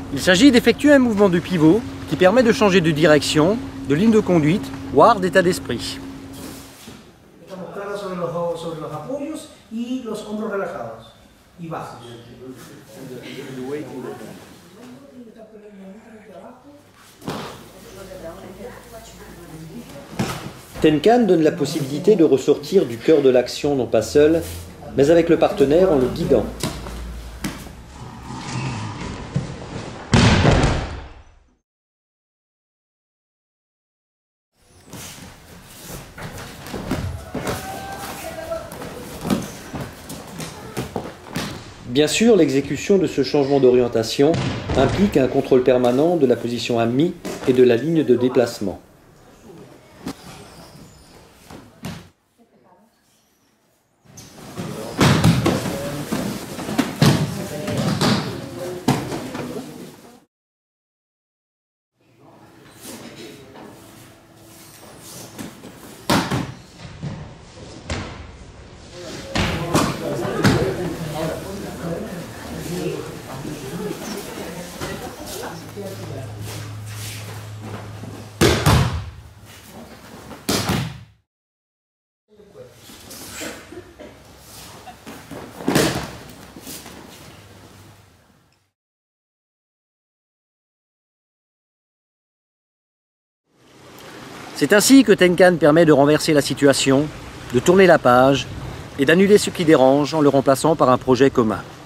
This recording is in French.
Il s'agit d'effectuer un mouvement de pivot qui permet de changer de direction, de ligne de conduite, voire d'état d'esprit. Tenkan donne la possibilité de ressortir du cœur de l'action non pas seul, mais avec le partenaire en le guidant. Bien sûr, l'exécution de ce changement d'orientation implique un contrôle permanent de la position amie et de la ligne de déplacement. C'est ainsi que Tenkan permet de renverser la situation, de tourner la page et d'annuler ce qui dérange en le remplaçant par un projet commun.